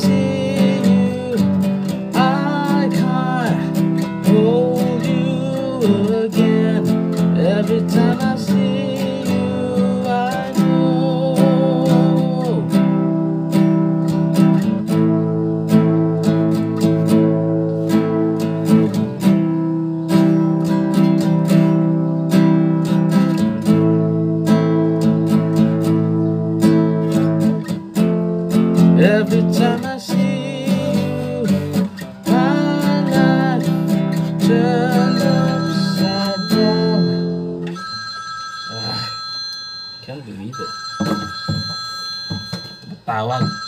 see you, I can't hold you again. Every time I see you, I know. Every time I see you, my life turns upside down. Can't believe it. Tawa.